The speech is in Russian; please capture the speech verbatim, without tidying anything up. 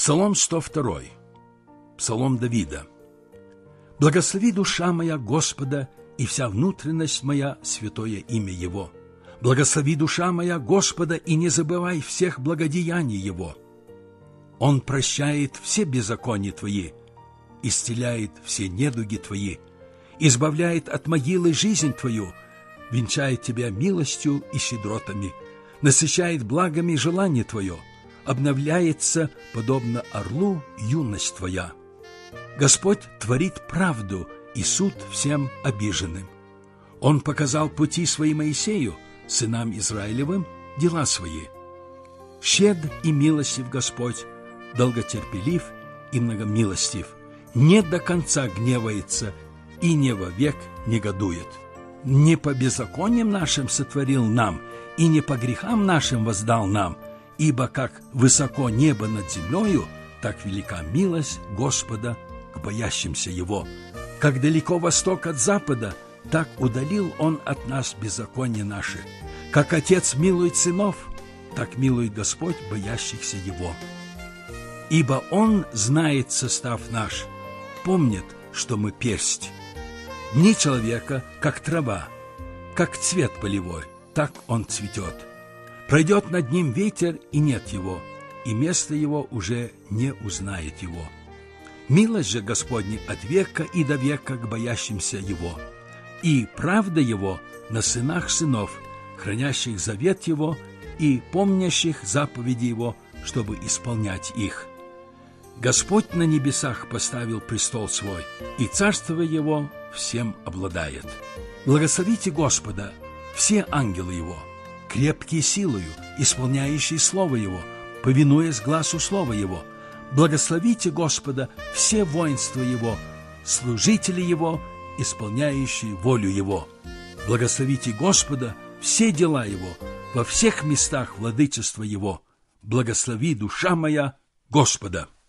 Псалом сто два. Псалом Давида. «Благослови, душа моя, Господа, и вся внутренность моя, святое имя Его. Благослови, душа моя, Господа, и не забывай всех благодеяний Его. Он прощает все беззакония твои, исцеляет все недуги твои, избавляет от могилы жизнь твою, венчает тебя милостью и щедротами, насыщает благами желание твое, обновляется, подобно орлу, юность твоя. Господь творит правду и суд всем обиженным. Он показал пути свои Моисею, сынам Израилевым, дела свои. Щедр и милостив Господь, долготерпелив и многомилостив, не до конца гневается и не вовек негодует. Не по беззакониям нашим сотворил нам, и не по грехам нашим воздал нам, ибо как высоко небо над землею, так велика милость Господа к боящимся Его. Как далеко восток от запада, так удалил Он от нас беззаконие наши. Как Отец милует сынов, так милует Господь боящихся Его. Ибо Он знает состав наш, помнит, что мы персть. Дни человека, как трава, как цвет полевой, так он цветет. Пройдет над ним ветер, и нет его, и место его уже не узнает его. Милость же Господня от века и до века к боящимся Его, и правда Его на сынах сынов, хранящих завет Его и помнящих заповеди Его, чтобы исполнять их. Господь на небесах поставил престол свой, и царство Его всем обладает. Благословите Господа, все ангелы Его, крепкие силою, исполняющие Слово Его, повинуясь гласу Слова Его. Благословите Господа, все воинства Его, служители Его, исполняющие волю Его. Благословите Господа, все дела Его, во всех местах владычества Его. Благослови, душа моя, Господа».